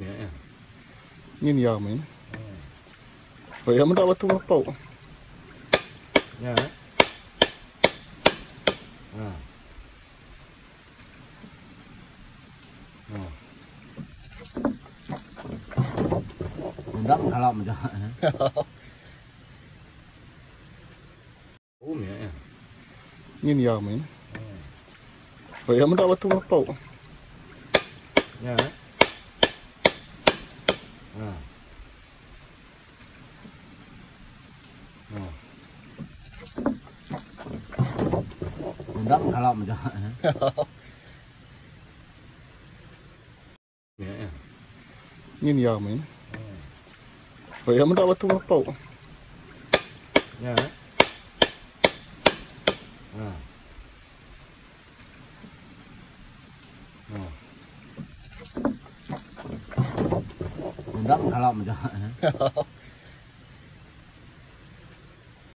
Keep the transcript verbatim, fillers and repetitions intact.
Nhìn giờ mình vậy em đã bắt tung nó bầu nha à mình đắp thả lỏng cho nhìn giờ mình vậy em đã bắt tung nó bầu nha à mình đắp thả lỏng cho nhìn giờ mình vậy em đã bắt tung nó bầu nha à mình đắp thả lỏng cho